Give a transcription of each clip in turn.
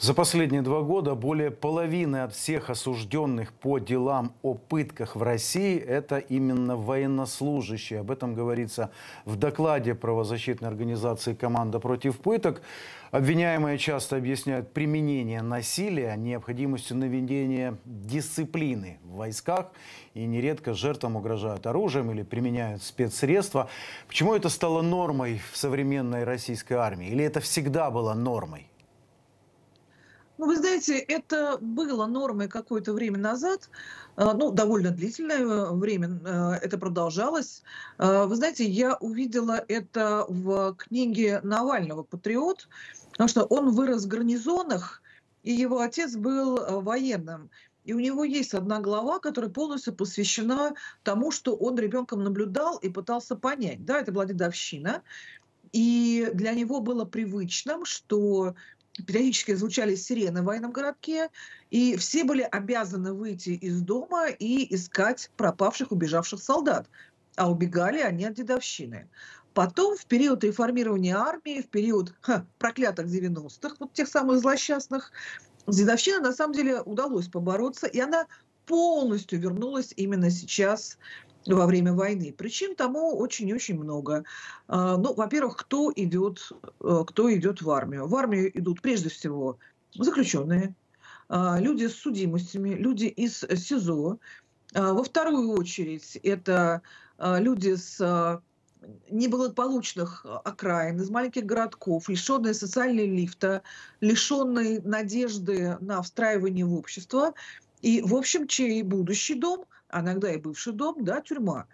За последние 2 года более половины от всех осужденных по делам о пытках в России – это именно военнослужащие. Об этом говорится в докладе правозащитной организации «Команда против пыток». Обвиняемые часто объясняют применение насилия необходимостью наведения дисциплины в войсках. И нередко жертвам угрожают оружием или применяют спецсредства. Почему это стало нормой в современной российской армии? Или это всегда было нормой? Ну, вы знаете, это было нормой какое-то время назад, ну, довольно длительное время это продолжалось. Вы знаете, я увидела это в книге Навального «Патриот», потому что он вырос в гарнизонах, и его отец был военным. И у него есть одна глава, которая полностью посвящена тому, что он ребенком наблюдал и пытался понять. Да, это была дедовщина, и для него было привычным, что периодически звучали сирены в военном городке, и все были обязаны выйти из дома и искать пропавших, убежавших солдат. А убегали они от дедовщины. Потом, в период реформирования армии, в период проклятых 90-х, вот тех самых злосчастных, с дедовщиной на самом деле удалось побороться, и она полностью вернулась именно сейчас, во время войны. Причин тому очень и очень много. Ну, во-первых, кто идет в армию? В армию идут прежде всего заключенные, люди с судимостями, люди из СИЗО. Во вторую очередь это люди с неблагополучных окраин, из маленьких городков, лишенные социального лифта, лишенные надежды на встраивание в общество. И, в общем, чей будущий дом, а иногда и бывший дом, да, тюрьма.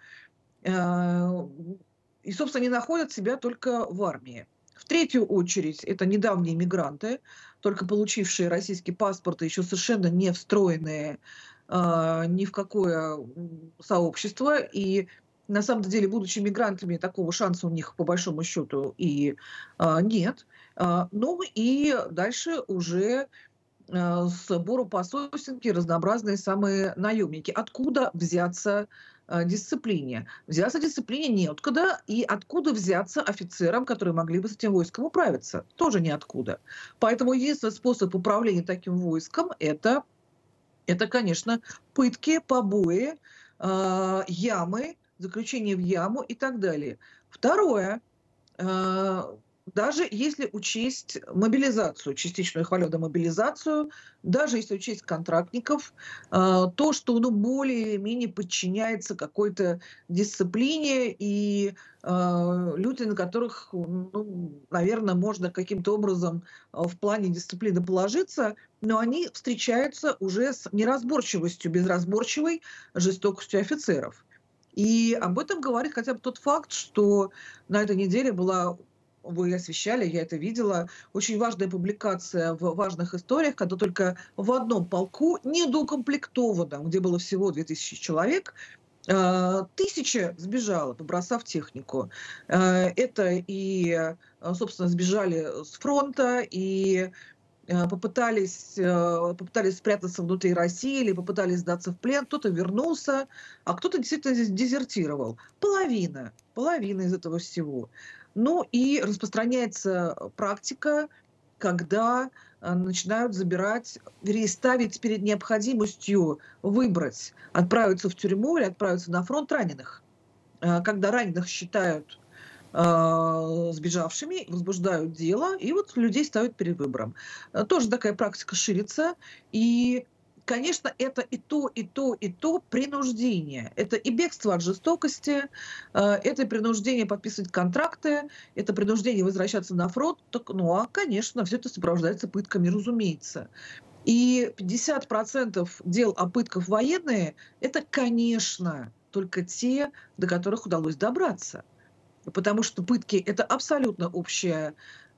И, собственно, они находят себя только в армии. В третью очередь это недавние мигранты, только получившие российский паспорт и еще совершенно не встроенные ни в какое сообщество. И на самом деле, будучи мигрантами, такого шанса у них по большому счету и нет. Ну и дальше уже сбору по сосенке разнообразные самые наемники. Откуда взяться дисциплине? Взяться дисциплине неоткуда, и откуда взяться офицерам, которые могли бы с этим войском управиться? Тоже ниоткуда. Поэтому единственный способ управления таким войском – это, конечно, пытки, побои, ямы, заключение в яму и так далее. Второе. Даже если учесть мобилизацию, частичную хваленую мобилизацию, даже если учесть контрактников, то, что более или менее подчиняется какой-то дисциплине, и люди, на которых, наверное, можно каким-то образом в плане дисциплины положиться, но они встречаются уже с неразборчивостью, безразборчивой жестокостью офицеров. И об этом говорит хотя бы тот факт, что на этой неделе была... Вы освещали, я это видела. Очень важная публикация в важных историях, когда только в одном полку, недоукомплектованном, где было всего 2000 человек, 1000 сбежало, побросав технику. Это и, собственно, сбежали с фронта, и попытались спрятаться внутри России или попытались сдаться в плен. Кто-то вернулся, а кто-то действительно здесь дезертировал. Половина из этого всего. Ну и распространяется практика, когда начинают забирать, вернее, ставить перед необходимостью выбрать, отправиться в тюрьму или отправиться на фронт раненых. Когда раненых считают сбежавшими, возбуждают дело, и вот людей ставят перед выбором. Тоже такая практика ширится, и, конечно, это и то принуждение. Это и бегство от жестокости, это принуждение подписывать контракты, это принуждение возвращаться на фронт. Конечно, все это сопровождается пытками, разумеется. И 50% дел о пытках военные – это, конечно, только те, до которых удалось добраться. Потому что пытки – это абсолютно общее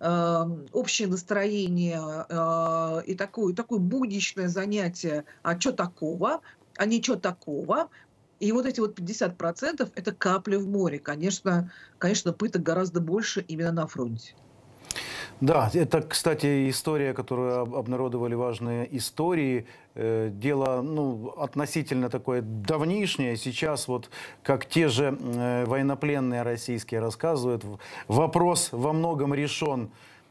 настроение и такое будничное занятие. А что такого? А ничего такого. И вот эти 50% – это капля в море. Конечно, пыток гораздо больше именно на фронте. Да, это, кстати, история, которую обнародовали важные истории. Дело, относительно такое давнишнее. Сейчас, вот как те же военнопленные российские рассказывают, вопрос во многом решен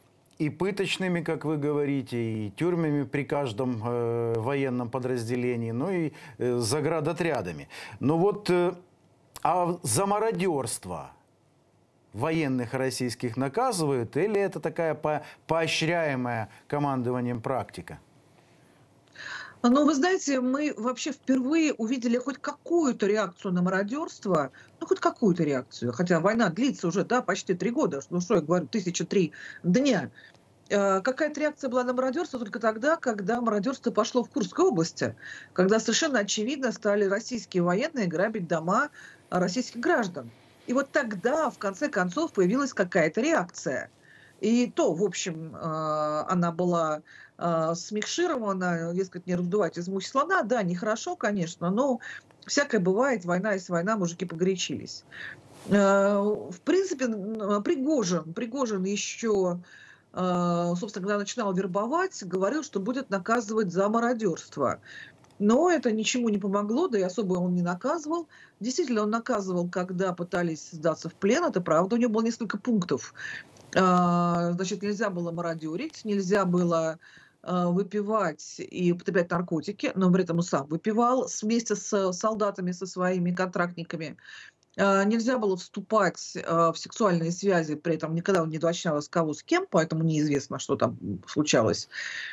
и пыточными, как вы говорите, и тюрьмами при каждом военном подразделении, ну и заградотрядами. Но вот а за мародерство военных российских наказывают, или это такая поощряемая командованием практика? Ну, вы знаете, мы вообще впервые увидели хоть какую-то реакцию на мародерство, ну, хоть какую-то реакцию, хотя война длится уже, да, почти 3 года, ну, что я говорю, 1003 дня. Какая-то реакция была на мародерство только тогда, когда мародерство пошло в Курской области, когда совершенно очевидно стали российские военные грабить дома российских граждан. И вот тогда, в конце концов, появилась какая-то реакция. И то, в общем, она была смикширована, дескать, не раздувать из мухи слона. Да, нехорошо, конечно, но всякое бывает, война есть война, мужики погорячились. В принципе, Пригожин еще, собственно, когда начинал вербовать, говорил, что будет наказывать за мародерство. Но это ничему не помогло, да и особо он не наказывал. Действительно, он наказывал, когда пытались сдаться в плен, это правда, у него было несколько пунктов. Значит, нельзя было мародерить, нельзя было выпивать и употреблять наркотики, но при этом он сам выпивал вместе с солдатами, со своими контрактниками. Нельзя было вступать в сексуальные связи, при этом никогда он не уточнял, с кого, с кем, поэтому неизвестно, что там случалось.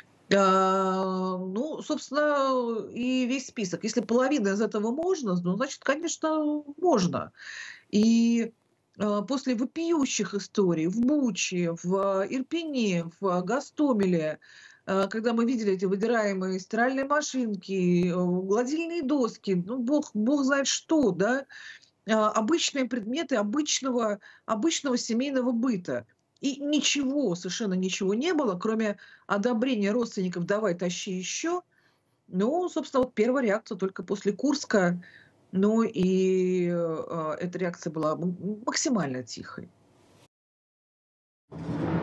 Ну, собственно, и весь список. Если половина из этого можно, ну, значит, конечно, можно. И после вопиющих историй в Буче, в Ирпене, в Гостомеле, когда мы видели эти выдираемые стиральные машинки, гладильные доски, ну, бог знает что, да, обычные предметы обычного семейного быта. И ничего, совершенно ничего не было, кроме одобрения родственников «давай, тащи еще». Ну, собственно, вот первая реакция только после Курска. Ну и эта реакция была максимально тихой.